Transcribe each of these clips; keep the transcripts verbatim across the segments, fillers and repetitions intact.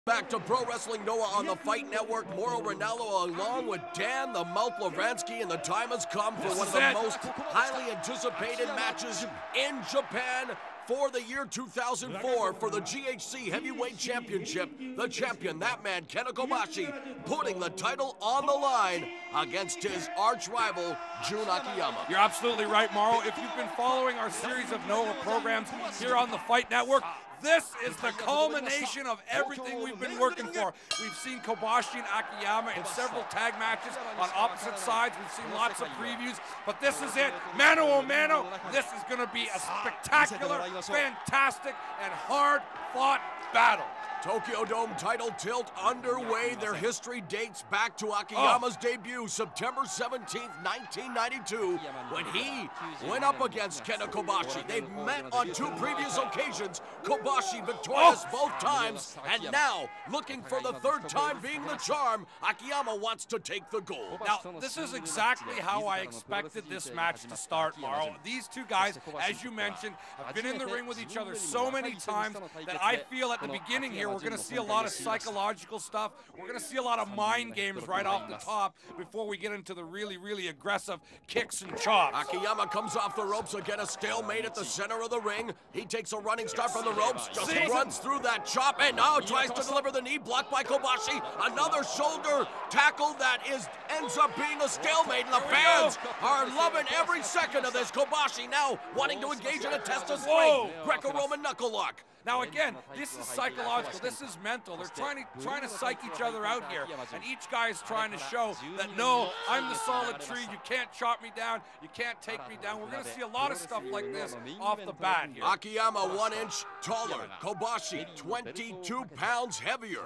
Back to Pro Wrestling Noah on the Fight Network. Mauro Ranallo along with Dan the Mouth Lovranski, and the time has come for one of the most highly anticipated matches in Japan for the year two thousand four for the G H C Heavyweight Championship. The champion, that man, Kenta Kobashi, putting the title on the line against his arch rival, Jun Akiyama. You're absolutely right, Mauro. If you've been following our series of Noah programs here on the Fight Network, this is the culmination of everything we've been working for. We've seen Kobashi and Akiyama in several tag matches on opposite sides. We've seen lots of previews, but this is it. Mano a mano, this is going to be a spectacular, fantastic, and hard-fought battle. Tokyo Dome title tilt underway. Their history dates back to Akiyama's oh. debut, September seventeenth, nineteen ninety-two, when he went up against Kenta Kobashi. They've met on two previous occasions, Kobashi victorious oh. both times, and now, looking for the third time being the charm, Akiyama wants to take the gold. Now, this is exactly how I expected this match to start, Mauro. These two guys, as you mentioned, have been in the ring with each other so many times that I feel at the beginning here we're going to see a lot of psychological stuff. We're going to see a lot of mind games right off the top before we get into the really, really aggressive kicks and chops. Akiyama comes off the ropes again, a stalemate at the center of the ring. He takes a running start from the ropes, just see? runs through that chop, and now tries to deliver the knee, blocked by Kobashi. Another shoulder tackle that is ends up being a stalemate, and the fans are loving every second of this. Kobashi now wanting to engage in a test of strength. Greco-Roman knuckle lock. Now again, this is psychological, this is mental. They're trying to trying to psych each other out here. And each guy is trying to show that, no, I'm the solid tree, you can't chop me down, you can't take me down. We're going to see a lot of stuff like this off the bat here. Akiyama one inch taller, Kobashi twenty-two pounds heavier.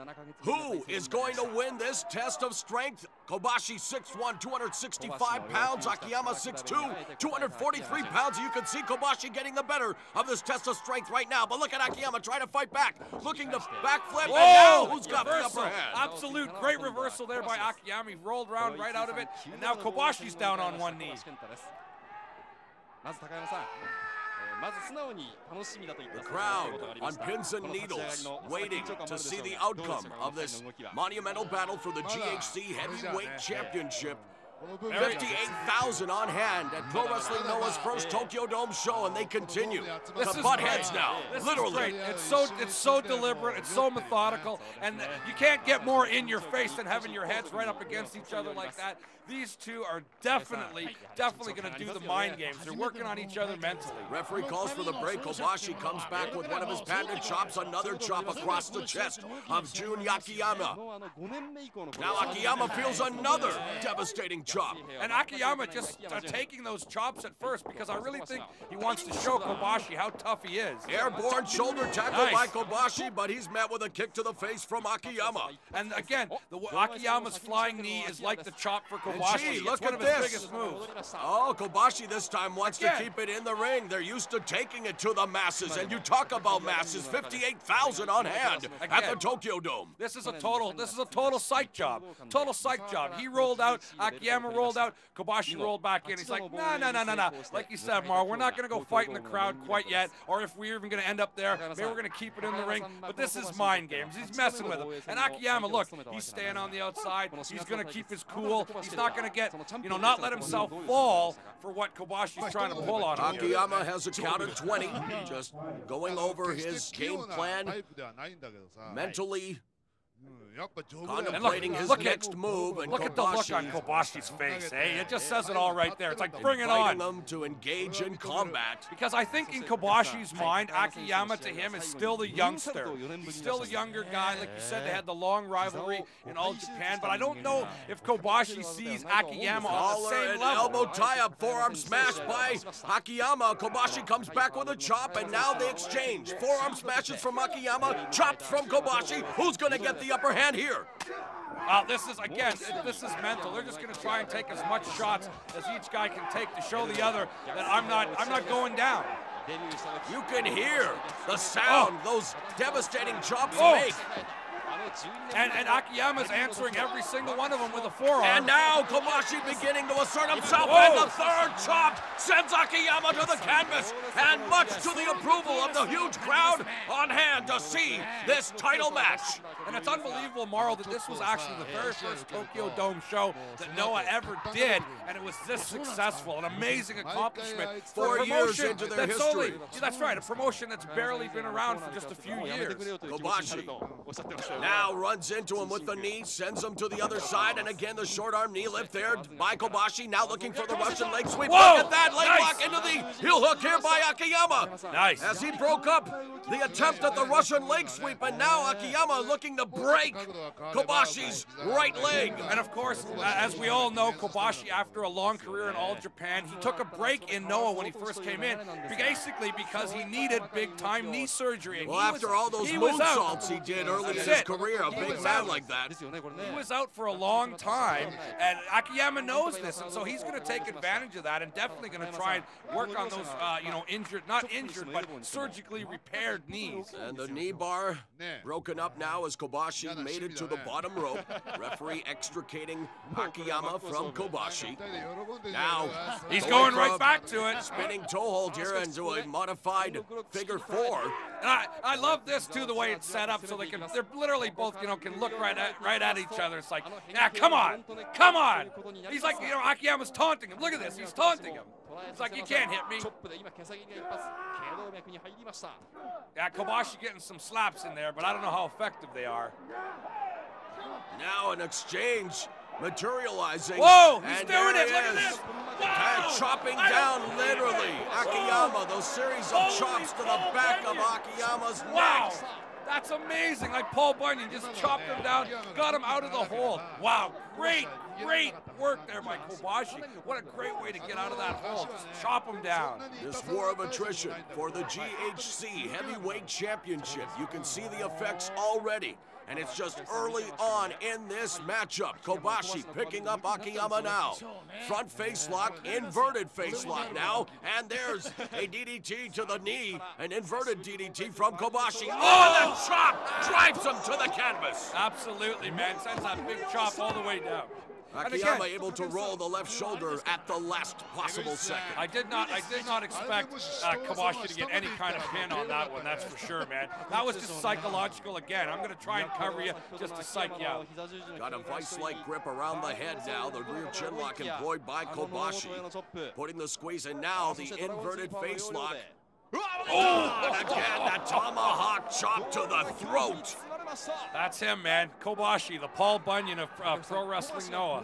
Who is going to win this test of strength? Kobashi six one, two hundred sixty-five pounds, Akiyama six two, two hundred forty-three pounds. You can see Kobashi getting the better of this test of strength right now. But look at Akiyama trying to fight back, looking to backflip, and now who's got reversal. the upper hand? Absolute great reversal there by Akiyama. He rolled around right out of it, and now Kobashi's down on one knee. The crowd on pins and needles, waiting to see the outcome of this monumental battle for the G H C Heavyweight Championship. fifty-eight thousand on hand at Pro Wrestling Noah's first Tokyo Dome show, and they continue this to butt heads great. now. This Literally. It's so it's so deliberate, it's so methodical, and you can't get more in your face than having your heads right up against each other like that. These two are definitely, definitely going to do the mind games. They're working on each other mentally. Referee calls for the break. Kobashi comes back with one of his patented chops, another chop across the chest of Jun Akiyama. Now Akiyama feels another devastating chop. And Akiyama just uh, taking those chops at first, because I really think he wants to show Kobashi how tough he is. Airborne shoulder tackle nice. by Kobashi, but he's met with a kick to the face from Akiyama. And again, the Akiyama's flying knee is like the chop for Kobashi. Gee, look it's one at of his this. biggest moves. Oh, Kobashi this time wants again. to keep it in the ring. They're used to taking it to the masses, and you talk about masses, fifty-eight thousand on hand again. at the Tokyo Dome. This is a total, this is a total psych job. Total psych job. He rolled out, Akiyama rolled out, Kobashi rolled back in. He's like, no, no, no, no, no. Like you said, Mauro, we're not going to go fight in the crowd quite yet, or if we're even going to end up there, maybe we're going to keep it in the ring. But this is mind games. He's messing with him. And Akiyama, look, he's staying on the outside. He's going to keep his cool. He's not going to get, you know, not let himself fall for what Kobashi's trying to pull on him. Akiyama has a count of twenty, just going over his game plan mentally. Contemplating his look next at, move, and look Kobashi, at the look on Kobashi's face, eh? It just says it all right there. It's like, bring it on. them to engage in combat. Because I think in Kobashi's mind, Akiyama to him is still the youngster. He's still a younger guy. Like you said, they had the long rivalry in all Japan, but I don't know if Kobashi sees Akiyama on the same level. Elbow tie-up, forearm smash by Akiyama. Kobashi comes back with a chop, and now they exchange. Forearm smashes from Akiyama, chops from Kobashi. Who's going to get the upper hand here? Uh, this is, again, this is mental. They're just going to try and take as much shots as each guy can take to show the other that I'm not, I'm not going down. You can hear the sound oh. those devastating chops oh. make. And, and Akiyama's answering every single one of them with a forearm. And now Kobashi beginning to assert himself, Whoa. and the third chop sends Akiyama to the canvas. And much to the approval of the huge crowd on hand to see this title match. And it's unbelievable, Mauro, that this was actually the very first Tokyo Dome show that Noah ever did, and it was this successful, an amazing accomplishment for Four a years promotion into their that's history. Only, yeah, that's right, a promotion that's barely been around for just a few years. Kobashi now runs into him with the knee, sends him to the other side, and again the short arm knee lift there by Kobashi, now looking for the Russian leg sweep. Whoa, Look at that, leg nice. lock into the heel hook here by Akiyama. Nice. As he broke up the attempt at the Russian leg sweep, and now Akiyama looking to break Kobashi's right leg. And of course, as we all know, Kobashi, after a long career in All Japan, he took a break in Noah when he first came in, basically because he needed big-time knee surgery. And Well, he after was, all those he was out. moonsaults he did early in That's his it. career, a He big was man out. like that. He was out for a long time, and Akiyama knows this, and so he's going to take advantage of that, and definitely going to try and work on those, uh, you know, injured, not injured, but surgically repaired knees. And the knee bar broken up now as Kobashi made it to the bottom rope. Referee extricating Akiyama from Kobashi. Now He's going going right from back to it. spinning toe hold here into a modified figure four. And I, I love this too, the way it's set up, so they can, they're literally both, you know, can look right at, right at each other. It's like, yeah, come on, come on. He's like, you know, Akiyama's taunting him. Look at this, he's taunting him. It's like, you can't hit me. Yeah, Kobashi getting some slaps in there, but I don't know how effective they are. Now an exchange materializing. Whoa, he's and doing there it, he look at is. this. And Wow. chopping I down don't- literally Akiyama, those series of Holy chops to the Paul back Bunyan. of Akiyama's Wow, neck. that's amazing. Like Paul Bunyan just chopped him down, got him out of the hole. Wow, great, great work there by Kobashi. What a great way to get out of that hole. Just chop him down. This war of attrition for the G H C Heavyweight Championship. You can see the effects already. And it's just early on in this matchup. Kobashi picking up Akiyama now. Front face lock, inverted face lock now. And there's a D D T to the knee. An inverted D D T from Kobashi. Oh, and that chop drives him to the canvas. Absolutely, man. Sends that big chop all the way down. And Akiyama again, able to roll the left shoulder at the last possible second. I did not, I did not expect uh, Kobashi to get any kind of pin on that one. That's for sure, man. That was just psychological again. I'm going to try and cover you just to psych you out. Got a vice-like grip around the head now. The rear chin lock employed by Kobashi. Putting the squeeze, and now the inverted face lock. Oh, and again, that tomahawk chop to the throat. That's him, man. Kobashi, the Paul Bunyan of uh, Pro Wrestling Noah.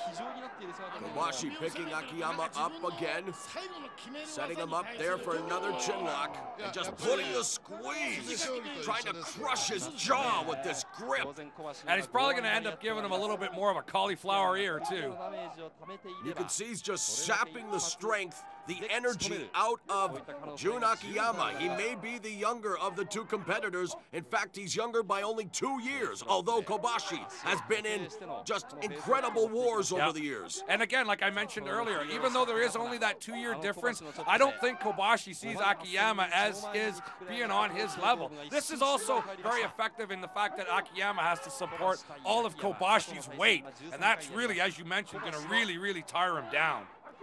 Kobashi picking Akiyama up again. Setting him up there for another chin lock. And just putting the squeeze. Trying to crush his jaw with this grip. And he's probably going to end up giving him a little bit more of a cauliflower ear, too. You can see he's just sapping the strength, the energy out of Jun Akiyama. He may be the younger of the two competitors. In fact, he's younger by only two years, although Kobashi has been in just incredible wars over Yep. the years. And again, like I mentioned earlier, even though there is only that two-year difference, I don't think Kobashi sees Akiyama as his being on his level. This is also very effective in the fact that Akiyama has to support all of Kobashi's weight, and that's really, as you mentioned, going to really, really tire him down.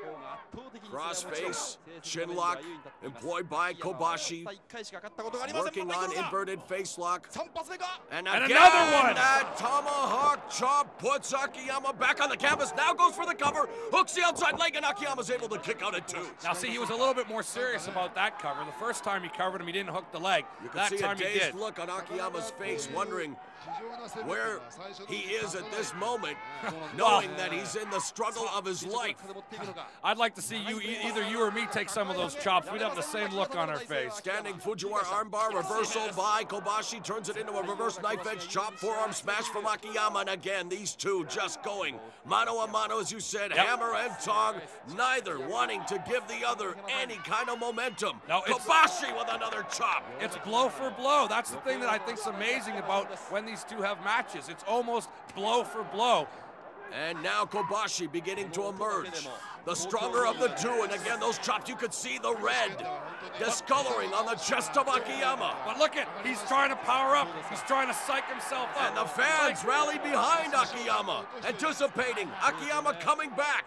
Crossface, chin lock, employed by Kobashi. Working on inverted face lock. And again, And another one. that tomahawk chop puts Akiyama back on the canvas. Now goes for the cover. Hooks the outside leg, and Akiyama's able to kick out at two. Now, see, he was a little bit more serious about that cover. The first time he covered him, he didn't hook the leg. You can That see time a he dazed did. look on Akiyama's face, wondering where he is at this moment, knowing that he's in the struggle of his life. I'd like to see you, e- either you or me, take some of those chops. We'd have the same look on our face. Standing Fujiwara armbar, reversal by Kobashi, turns it into a reverse knife edge chop, forearm smash from Akiyama, and again, these two just going mano a mano, as you said, Yep. hammer and tong, neither wanting to give the other any kind of momentum. No, it's- Kobashi with another chop. It's blow for blow. That's the thing that I think's amazing about when these two have matches. It's almost blow for blow. And now Kobashi beginning to emerge. The stronger of the two, and again, those chops, you could see the red discoloring on the chest of Akiyama. But look at, he's trying to power up. He's trying to psych himself up. And the fans rally behind Akiyama, anticipating Akiyama coming back.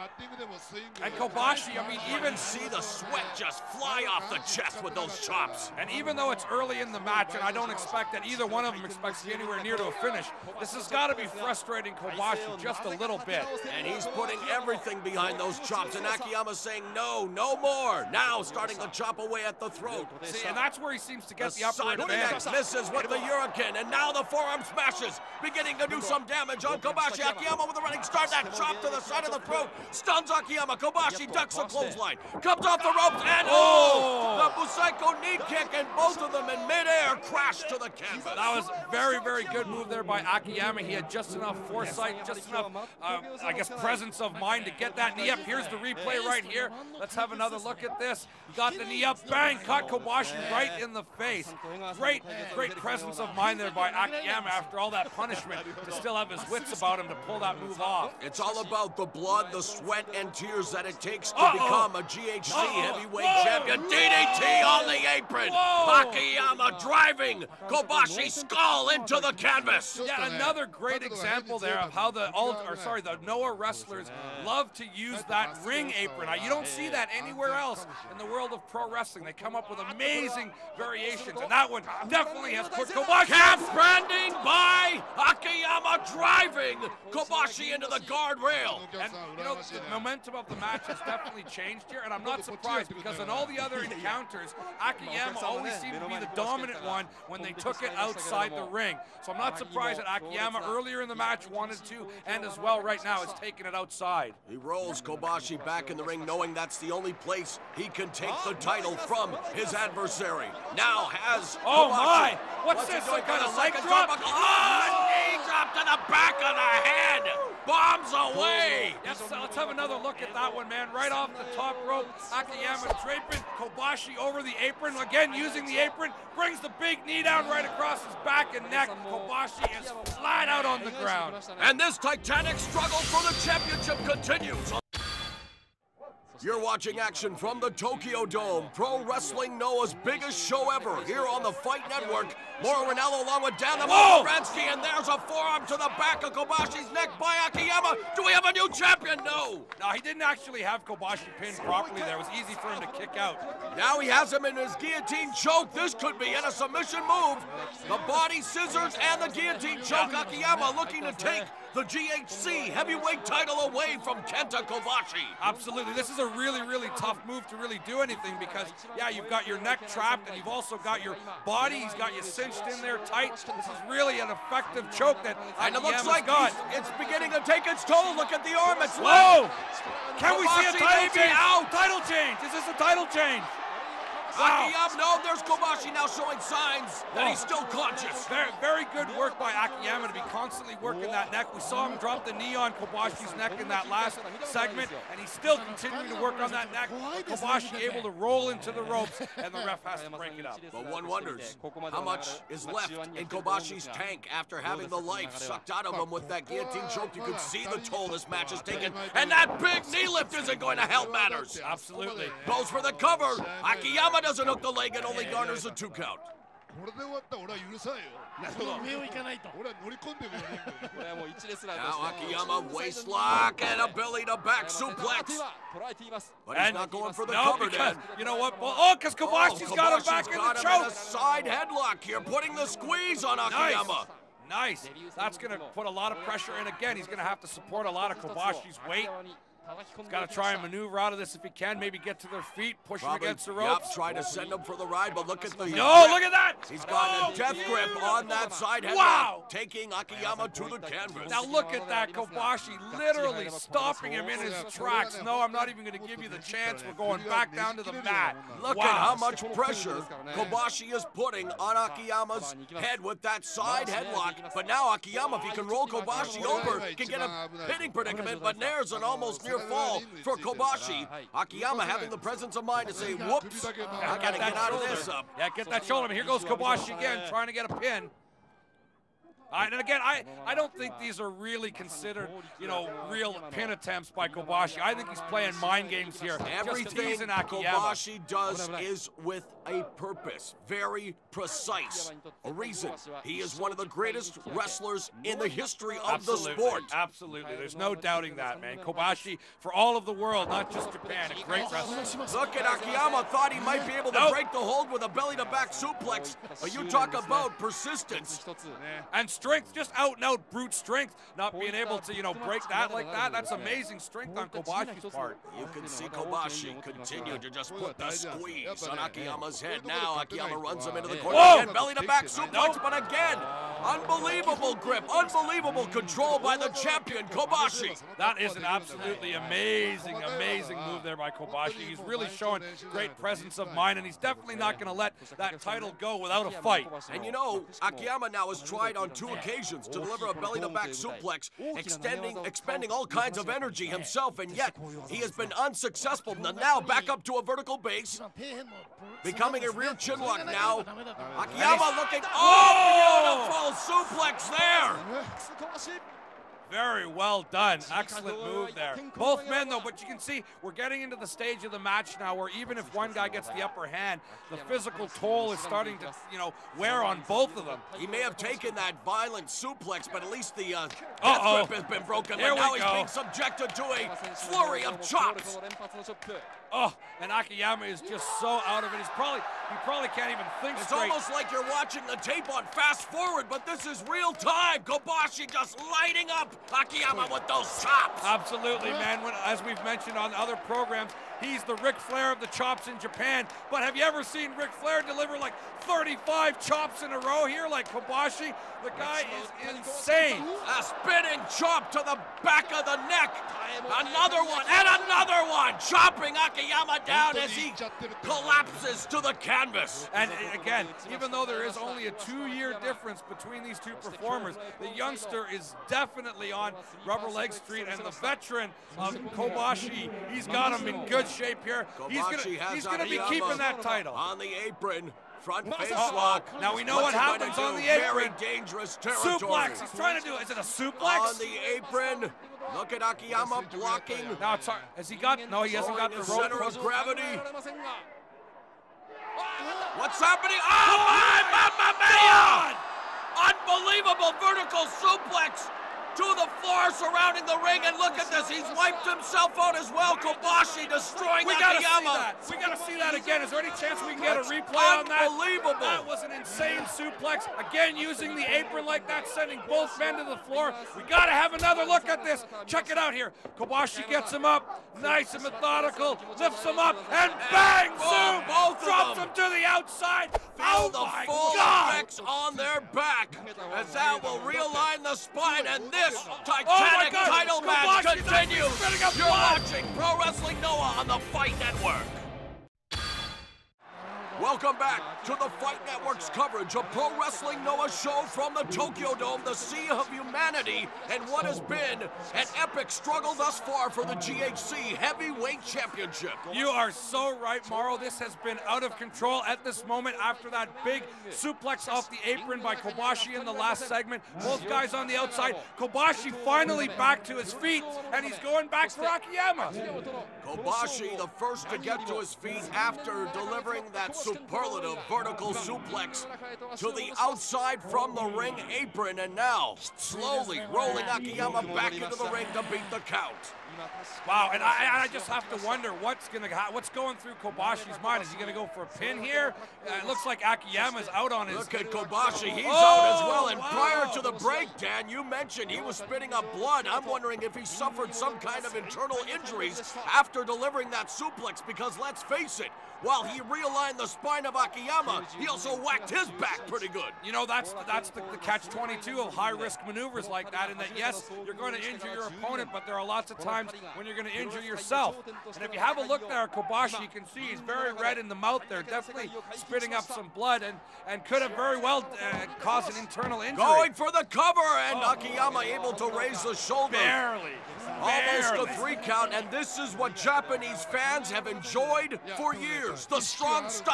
And Kobashi, I mean, even see the sweat just fly off the chest with those chops. And even though it's early in the match, and I don't expect that either one of them expects to be anywhere near to a finish, this has got to be frustrating Kobashi just a little bit. And he's putting everything behind those chops, and Akiyama's saying no, no more. Now starting to chop away at the throat. See, and that's where he seems to get the, the upper advantage. Misses with the Hurricane, and now the forearm smashes, beginning to do some damage on Kobashi. Akiyama with a running start, that chop to the side of the throat, stuns Akiyama. Kobashi ducks a clothesline, comes off the ropes, and oh, the Busaiko knee kick, and both of them in midair crash to the canvas. That was very, very good move there by Akiyama. He had just enough foresight, just enough, uh, I guess, presence of mind to get that knee up. Here's the replay right here. Let's have another look at this. Got the knee up, bang, caught Kobashi right in the face. Great, great presence of mind there by Akiyama after all that punishment to still have his wits about him to pull that move off. It's all about the blood, the sweat, and tears that it takes to Uh-oh. become a G H C Uh-oh. heavyweight Whoa. champion. D D T on the apron. Whoa. Akiyama driving Kobashi's skull into the canvas. Yeah, another great example there of how the all, or sorry, the Noah wrestlers love to use that ring apron. Now, you don't see that anywhere else in the world of pro wrestling. They come up with amazing variations, and that one definitely has put Kobashi. Calf branding by Akiyama driving Kobashi into the guardrail. And, you know, the momentum of the match has definitely changed here, and I'm not surprised because in all the other encounters, Akiyama always seemed to be the dominant one when they took it outside the ring. So I'm not surprised that Akiyama earlier in the match wanted to, and as well right now is taking it outside. He rolls Kobashi back in the ring, knowing that's the only place he can take the title from his adversary. Now has Oh Kobashi. my! What's, What's this? he doing? Some kind Got of a leg second drop? drop. Oh, knee drop to the back of the head. Bombs away. Yes, so let's have another look at that one, man. Right off the top rope, Akiyama draping Kobashi over the apron. Again, using the apron, brings the big knee down right across his back and neck. Kobashi is flat out on the ground. And this titanic struggle for the championship continues. You're watching action from the Tokyo Dome, Pro Wrestling Noah's biggest show ever, here on the Fight Network. Mauro Ranallo along with Dan the Lovranski, and there's a forearm to the back of Kobashi's neck by Akiyama. Do we have a new champion? No. No, he didn't actually have Kobashi pinned properly there. It was easy for him to kick out. Now he has him in his guillotine choke. This could be in a submission move. The body scissors and the guillotine choke. Akiyama looking to take the G H C heavyweight title away from Kenta Kobashi. Absolutely. This is a really, really tough move to really do anything because, yeah, you've got your neck trapped and you've also got your body. He's got you cinched in there tight. This is really an effective choke that and it looks like got. It's beginning to take its toll. Look at the arm. It's Whoa! left. Can we see a Kobashi title may be change? out. Title change. Is this a title change? Wow. Akiyama, no, there's Kobashi now showing signs that Whoa. he's still conscious. Very, very good work by Akiyama to be constantly working that neck. We saw him drop the knee on Kobashi's neck in that last segment, and he's still continuing to work on that neck. Kobashi able to roll into the ropes, and the ref has to break it up. But one wonders how much is left in Kobashi's tank after having the life sucked out of him with that guillotine choke. You could see the toll this match has taken, and that big knee lift isn't going to help matters. Absolutely. Goes for the cover. Akiyama doesn't hook the leg and only garners a two count. Now Akiyama waist lock and a belly to back suplex. But he's And not going for the no, cover, because, Dan. you know what? Well, oh, because Kobashi's Oh, got him Kobashi's back in got the him in choke. a side headlock here, putting the squeeze on Akiyama. Nice. That's going to put a lot of pressure in again. He's going to have to support a lot of Kobashi's weight. He's got to try and maneuver out of this if he can. Maybe get to their feet, push him against the ropes. Yep, try to send him for the ride, but look at the... No, look at that! He's got oh, a death grip on that side headlock, wow. taking Akiyama to the canvas. Now look at that, Kobashi literally stopping him in his tracks. No, I'm not even going to give you the chance. We're going back down to the mat. Look wow. at how much pressure Kobashi is putting on Akiyama's head with that side headlock. But now Akiyama, if he can roll Kobashi over, can get a hitting predicament, but there's an almost near fall for Kobashi. Akiyama having the presence of mind to say, whoops, I gotta get out of this up. Yeah, get that shoulder. Here goes Kobashi again, trying to get a pin. Uh, and again, I, I don't think these are really considered, you know, real pin attempts by Kobashi. I think he's playing mind games here. Everything Akiyama. Kobashi does is with a purpose, very precise, a reason. He is one of the greatest wrestlers in the history of Absolutely. the sport. Absolutely, there's no doubting that, man. Kobashi, for all of the world, not just Japan, a great wrestler. Look at Akiyama, thought he might be able to nope. break the hold with a belly-to-back suplex. But you talk about persistence. And strength, just out and out brute strength. Not being able to, you know, break that like that, that's amazing strength on Kobashi's part. You can see Kobashi continue to just put the squeeze on Akiyama's head. Now Akiyama runs him into the corner Whoa! again, belly-to-back suplex, but again, unbelievable grip, unbelievable control by the champion, Kobashi. That is an absolutely amazing, amazing move there by Kobashi. He's really showing great presence of mind, and he's definitely not going to let that title go without a fight. And you know, Akiyama now has tried on two occasions to deliver a belly-to-back suplex, extending, expending all kinds of energy himself, and yet he has been unsuccessful. Now back up to a vertical base, becoming a rear chinlock now. Akiyama looking, oh, beautiful suplex there. Very well done. Excellent move there. Both men, though, but you can see we're getting into the stage of the match now where even if one guy gets the upper hand, the physical toll is starting to, you know, wear on both of them. He may have taken that violent suplex, but at least the uh, death Uh-oh. grip has been broken. Here But now we he's go. being subjected to a flurry of chops. Oh, and Akiyama is just so out of it. He's probably, he probably can't even think It's straight. almost like you're watching the tape on fast forward, but this is real time. Kobashi just lighting up Akiyama with those chops. Absolutely, man. When, as we've mentioned on other programs, he's the Ric Flair of the chops in Japan. But have you ever seen Ric Flair deliver like thirty-five chops in a row here like Kobashi? The guy is insane. A spinning chop to the back of the neck. Another one and another one. Chopping Akiyama down as he collapses to the canvas. And again, even though there is only a two-year difference between these two performers, the youngster is definitely on rubber leg street, and the veteran of Kobashi, he's got him in good shape here. He's gonna, he's gonna be keeping that title. On the apron, front face Uh-oh. lock. Now we know What's what he happens gonna on do? the apron. Very dangerous territory. Suplex. He's trying to do. Is it a suplex? On the apron. Look at Akiyama blocking. Now it's hard. Has he got? No, he hasn't got the rope. Center of gravity. What's happening? Oh my, Mamma Mia! Unbelievable vertical suplex to the floor surrounding the ring, and look at this, he's wiped himself out as well. Kobashi destroying We gotta Akiyama. see that. We gotta see that again. Is there any chance we can get a replay on that? Unbelievable. That was an insane suplex. Again, using the apron like that, sending both men to the floor. We gotta have another look at this. Check it out here. Kobashi gets him up, nice and methodical, lifts him up, and bang, zoom, both of drops them. him to the outside. Feel Oh the my full God! effects on their back as that will realign the spine, and this Oh titanic God. title match Kobashi's actually continues. spitting up You're blood. watching Pro Wrestling Noah on the Fight Network. Welcome back to the Fight Network's coverage of Pro Wrestling Noah show from the Tokyo Dome, the Sea of Humanity, and what has been an epic struggle thus far for the G H C Heavyweight Championship. You are so right, Mauro. This has been out of control at this moment after that big suplex off the apron by Kobashi in the last segment. Both guys on the outside. Kobashi finally back to his feet, and he's going back for Akiyama. Kobashi, the first to get to his feet after delivering that superlative vertical suplex to the outside from the ring apron, and now slowly rolling Akiyama back into the ring to beat the count. Wow, and I, I just have to wonder what's gonna what's going through Kobashi's mind. Is he gonna go for a pin here? Uh, it looks like Akiyama's out on his. Look at Kobashi, he's Oh, out as well. And wow. prior to the break, Dan, you mentioned he was spitting up blood. I'm wondering if he suffered some kind of internal injuries after delivering that suplex, because let's face it, while he realigned the spine of Akiyama, he also whacked his back pretty good. You know, that's that's the, the catch twenty-two of high-risk maneuvers like that, in that, yes, you're going to injure your opponent, but there are lots of times when you're going to injure yourself. And if you have a look there at Kobashi, you can see he's very red in the mouth there, definitely spitting up some blood, and, and could have very well uh, caused an internal injury. Going for the cover, and Akiyama able to raise the shoulder. Barely. Almost Barely. a three count, and this is what Japanese fans have enjoyed for years. The strong style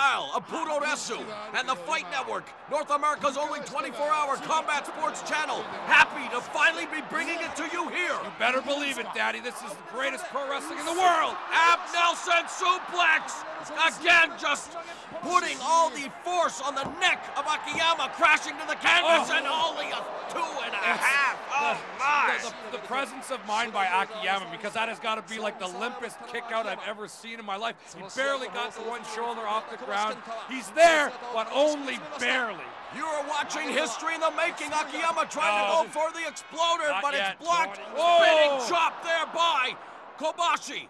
style of Puroresu and the Fight Network, North America's only twenty-four hour combat sports channel. Happy to finally be bringing it to you here. You better believe it, Daddy. This is the greatest pro wrestling in the world. Ab Nelson suplex. Again, just putting all the force on the neck of Akiyama, crashing to the canvas, oh. and only a two and a it's, half. Oh, my. The, the, the presence of mind by Akiyama, because that has got to be like the limpest kick out I've ever seen in my life. He barely got the one shoulder off the ground. He's there, but only barely. You are watching history in the making. Akiyama trying no. to go for the exploder, Not but yet. it's blocked. Whoa. Spinning chop there by Kobashi.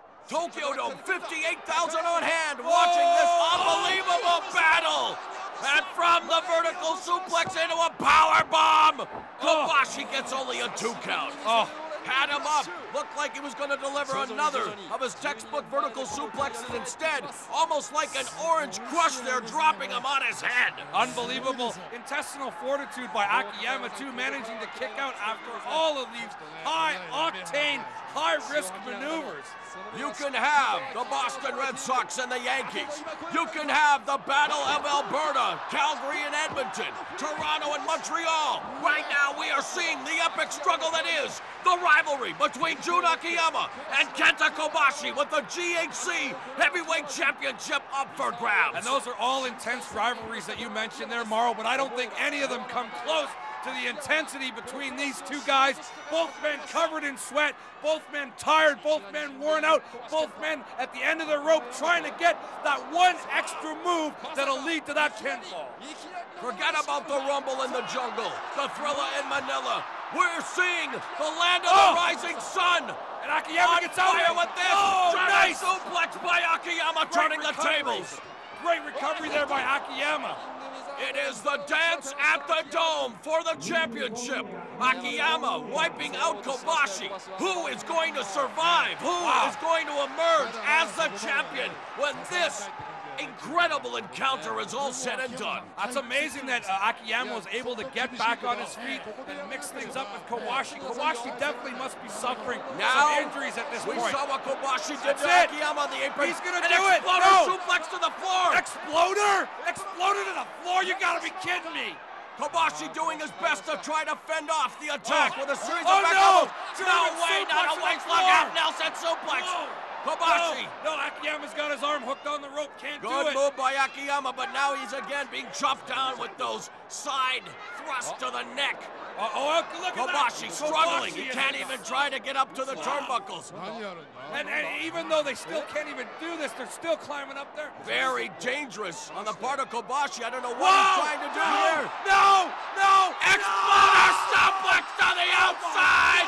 Tokyo Dome, fifty-eight thousand on hand, watching this unbelievable battle. And from the vertical suplex into a power bomb, Kobashi gets only a two count. Oh. Had him up, looked like he was going to deliver another of his textbook vertical suplexes. Instead, almost like an orange crush there, dropping him on his head. Unbelievable intestinal fortitude by Akiyama, too, managing to kick out after all of these high-octane, high-risk maneuvers. You can have the Boston Red Sox and the Yankees. You can have the Battle of Alberta, Calgary and Edmonton, Toronto and Montreal. Right now we are seeing the epic struggle that is the rivalry between Jun Akiyama and Kenta Kobashi with the G H C Heavyweight Championship up for grabs. And those are all intense rivalries that you mentioned there, Mauro, but I don't think any of them come close to the intensity between these two guys. Both men covered in sweat, both men tired, both men worn out, both men at the end of the rope trying to get that one extra move that'll lead to that pinfall. Forget about the rumble in the jungle, the thriller in Manila. We're seeing the land of oh. the rising sun. And Akiyama On gets out fire with this. Oh, nice suplex by Akiyama, Great turning recovery. the tables. Great recovery there by Akiyama. It is the dance at the Dome for the championship. Akiyama wiping out Kobashi. Who is going to survive? Who wow. is going to emerge as the champion when this incredible encounter is all said and done? It's amazing that uh, Akiyama was able to get back on his feet and mix things up with Kobashi. Kobashi definitely must be suffering now, some injuries at this we point. We saw what Kobashi did That's to it. Akiyama on the apron. He's going to An do it. Exploder No. suplex to the floor. Exploder? Exploder to the floor? You got to be kidding me. Kobashi doing his best to try to fend off the attack oh. with a series oh, of back no. elbows. No way, not a waist lock out. Nelson suplex. Whoa. Kobashi. No, no, Akiyama's got his arm hooked on the rope. Can't Good do it. Good move by Akiyama, but now he's again being chopped down with those side thrusts oh. to the neck. Uh, oh, look at Kobashi that. struggling. Kobashi he can't even try to get up to the wow. turnbuckles. And, and even though they still can't even do this, they're still climbing up there. Very dangerous on the part of Kobashi. I don't know what Whoa. he's trying to do no. here. No, no, Exploder no. suplex to the outside.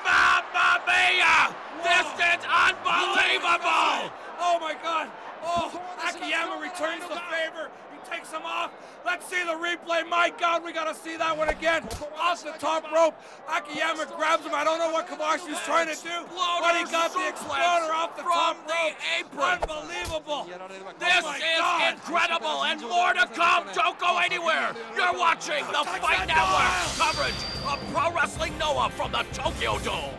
Mamma mia! This is unbelievable! Oh my God! Oh, Akiyama returns the favor. He takes him off. Let's see the replay. My God, we gotta see that one again. Off the top rope, Akiyama grabs him. I don't know what Kobashi's trying to do, but he got the exploder off the top rope. Apron. Unbelievable! This oh is God. incredible, and more to come. Don't go anywhere. You're watching the Fight Network coverage of Pro Wrestling Noah from the Tokyo Dome.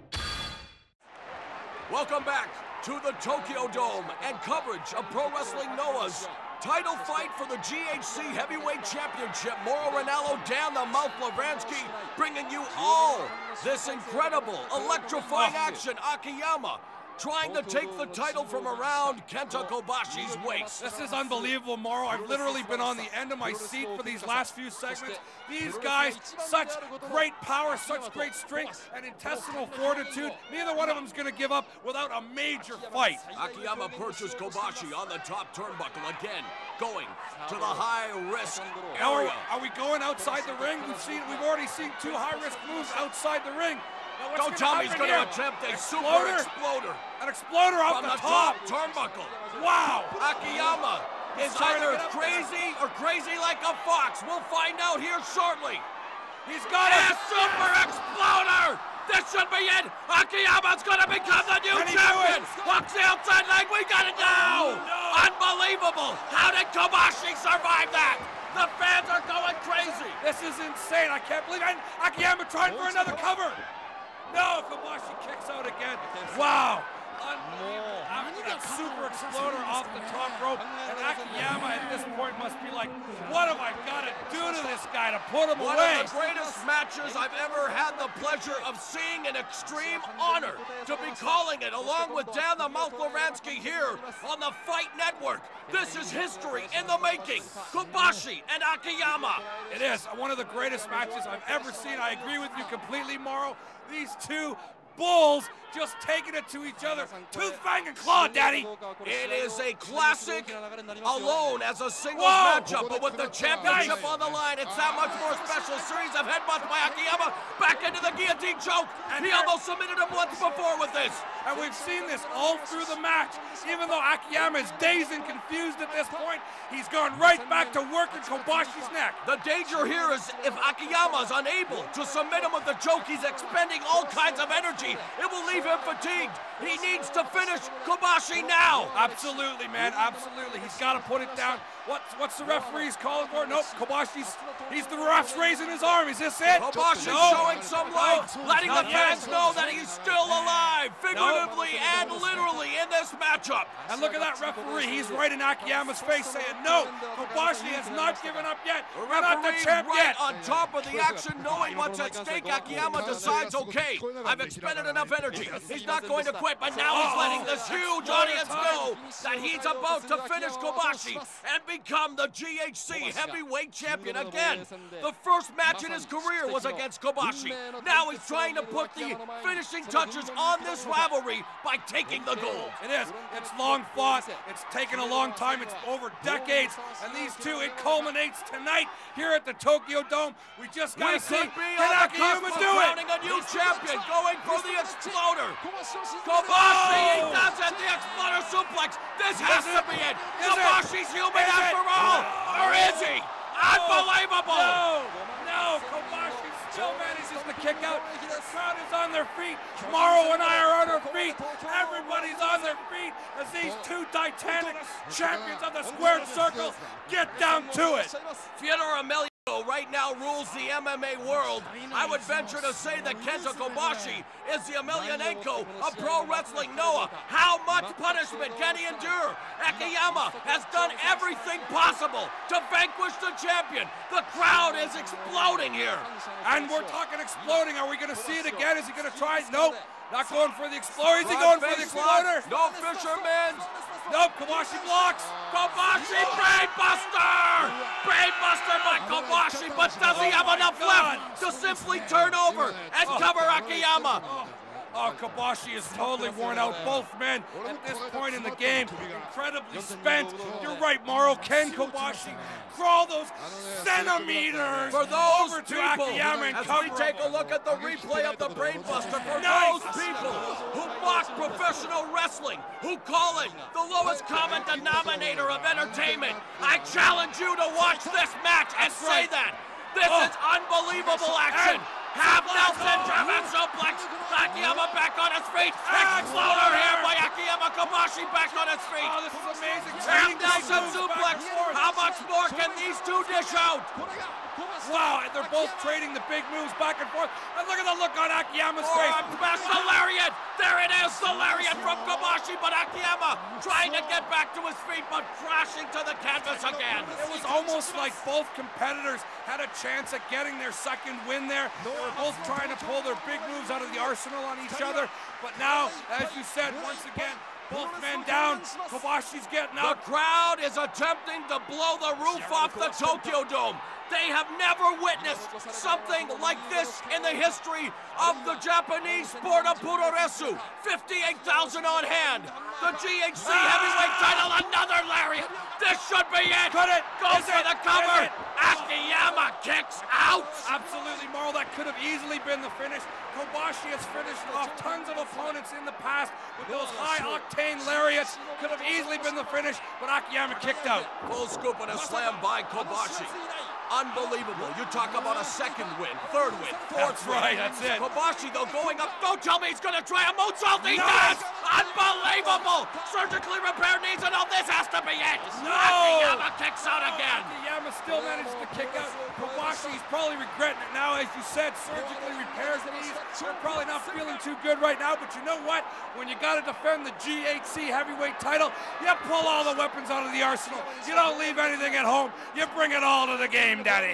Welcome back to the Tokyo Dome and coverage of Pro Wrestling Noah's title fight for the G H C Heavyweight Championship. Mauro Ranallo, Dan the Mouth Lovranski, bringing you all this incredible, electrifying action. Akiyama trying to take the title from around Kenta Kobashi's waist. This is unbelievable, Mauro. I've literally been on the end of my seat for these last few segments. These guys, such great power, such great strength and intestinal fortitude. Neither one of them is going to give up without a major fight. Akiyama perches Kobashi on the top turnbuckle again, going to the high-risk area. Are, are we going outside the ring? We've seen, we've already seen two high-risk moves outside the ring. Don't tell me he's going to attempt a exploder? super exploder. An exploder off from the, the top. top turnbuckle. Wow. Akiyama is either crazy or crazy like a fox. We'll find out here shortly. He's got a super exploder. This should be it. Akiyama's going to become the new champion. Hooks the outside leg. We got it now. Oh, no. Unbelievable. How did Kobashi survive that? The fans are going crazy. This is insane. I can't believe it. Akiyama trying for another cover. No, Kobashi kicks out again. Wow. Unbelievable. After that super exploder off the top rope, and Akiyama at this point must be like, what have I got to do to this guy to put him One away? of the greatest matches I've ever had the pleasure of seeing, an extreme honor to be calling it along with Dan the Mouth Lovranski here on the Fight Network. This is history in the making. Kobashi and Akiyama. It is one of the greatest matches I've ever seen. I agree with you completely, Mauro. These two bulls just taking it to each other. Tooth, fang, and claw, Daddy. It is a classic alone as a singles Whoa. matchup, but with the championship on the line, it's that much more special. Series of headbutts by Akiyama, back into the guillotine choke. And he here- almost submitted him once before with this. And we've seen this all through the match. Even though Akiyama is dazed and confused at this point, he's gone right back to working Kobashi's neck. The danger here is if Akiyama is unable to submit him with the choke, he's expending all kinds of energy. It will leave him fatigued. He needs to finish Kobashi now. Absolutely, man, absolutely. He's got to put it down. What's, what's the referee's calling for? Nope, Kobashi's, he's the ref's raising his arm. Is this it? Kobashi's No. showing some light, No. letting Not the yet. fans know that he's still alive, No. figuratively and literally in this matchup. And look at that referee. He's right in Akiyama's face saying, no, Kobashi has not given up yet. The We're not the referee champ right yet. on top of the action, knowing what's at stake. Akiyama decides, okay, I've expended enough energy. He's not going to quit, but now he's letting this huge audience know that he's about to finish Kobashi and become the G H C heavyweight champion again. The first match in his career was against Kobashi. Now he's trying to put the finishing touches on this rivalry by taking the gold. It is. It's long fought. It's taken a long time. It's over decades. And these two, it culminates tonight here at the Tokyo Dome. We just got We to see, could be can on the cusp Akiyama of do it? crowning a new champion, going for the exploder. Kobashi, he Oh! does it, the exploder suplex. This has Is to it? be it. Is it? Kabashi's human Is it? after all. Or is he? Unbelievable. No, no, Kobashi still manages to kick out. The crowd is on their feet. Mauro and I are on our feet. Everybody's on their feet as these two titanic champions of the squared circle get down to it. Fyodor Emelianenko right now rules the M M A world. I would venture to say that Kenta Kobashi is the Emelianenko of pro wrestling. Noah, how much punishment can he endure? Akiyama has done everything possible to vanquish the champion. The crowd is exploding here. And we're talking exploding. Are we going to see it again? Is he going to try it? Nope. Not going for the exploder. Is he going for the exploder? No fisherman. Nope. Kobashi blocks. Kobashi brainbuster! Brainbuster by Kobashi, but does he have enough left to simply turn over and cover Akiyama? Oh, Kobashi is totally worn out. Both men at this point in the game, incredibly spent. You're right, Mauro. Ken Kobashi crawl those centimeters For those over to people, Akiyama and as cover we him. take a look at the replay of the brainbuster, for Nice. those people who mock professional wrestling, who call it the lowest common denominator of entertainment, I challenge you to watch this match and That's say right. that. This Oh. is unbelievable action. And- Half Nelson, German suplex. Akiyama back on his feet. Exploder here by Akiyama. Kobashi back on his feet. Oh, this is amazing. Half Trading Nelson moves back suplex. and forth. How much more can these two dish out? Wow, and they're both trading the big moves back and forth. And look at the look on Akiyama's face. Forearm smash, the lariat. There it is, the lariat from Kobashi, but Akiyama trying to get back to his feet, but crashing to the canvas again. It was almost like both competitors had a chance at getting their second win there. They were both trying to pull their big moves out of the arsenal on each other. But now, as you said, once again, both men down. Kobashi's getting The up. crowd is attempting to blow the roof off the Tokyo Dome. They have never witnessed something like this in the history of the Japanese sport of puroresu. fifty-eight thousand on hand. The G H C heavyweight title, another lariat. This should be it. Could it? Go Is for it? the cover. Is it? Akiyama kicks out. Absolutely, Mauro. That could have easily been the finish. Kobashi has finished off tons of opponents in the past with those high-octane lariats. Could have easily been the finish, but Akiyama kicked out. Full scoop and a slam by Kobashi. Unbelievable. You talk about a second win, third win, fourth That's win. right, that's it. Kobashi, though, going up. Don't tell me he's going to try a moonsault. He No. does! Unbelievable! Surgically repaired knees, and oh, this has to be it! No! Akiyama kicks out again. Akiyama still manages to kick out. Kobashi's probably regretting it now. As you said, surgically repairs knees. They're probably not feeling too good right now, but you know what? When you got to defend the G H C heavyweight title, you pull all the weapons out of the arsenal. You don't leave anything at home. You bring it all to the game, Daddy.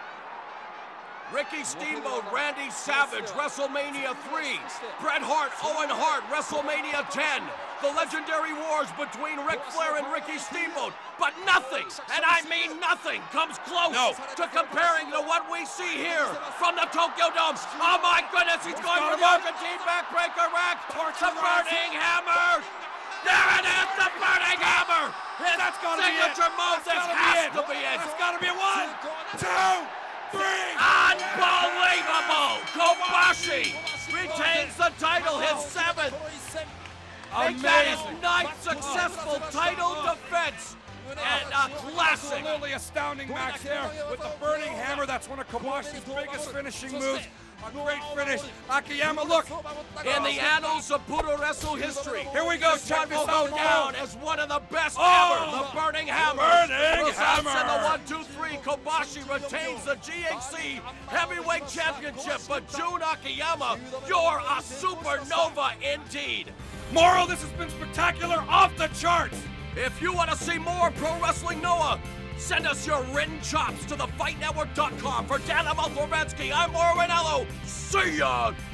Ricky Steamboat, Randy Savage, WrestleMania three. Bret Hart, Owen Hart, WrestleMania ten. The legendary wars between Ric Flair and Ricky Steamboat. But nothing, and I mean nothing, comes close No. to comparing to what we see here from the Tokyo Dome. Oh my goodness, he's going for the got him up. Argentine backbreaker rack. Torture The burning hammer. There it is, the burning hammer. His That's gotta be it. signature move. That's This gotta be has it. to be it. That's gotta be a one, two, three. Unbelievable! Kobashi retains the title, his seventh. Make that his Amazing. ninth successful title defense. And a classic. Absolutely astounding match there with the burning hammer. That's one of Kobashi's biggest finishing moves. A great finish. Akiyama, look. In the annals of Budo Wrestle history, Here we go. this Check one this will out, go Mauro. down as one of the best Oh, ever. The burning hammer. burning Results hammer. in the one, two, three. Kobashi retains the G H C Heavyweight Championship. But Jun Akiyama, you're a supernova indeed. Mauro, this has been spectacular, off the charts. If you want to see more Pro Wrestling Noah, send us your written chops to the fight network dot com. For Dan Lovranski, I'm Mauro Ranallo. See ya!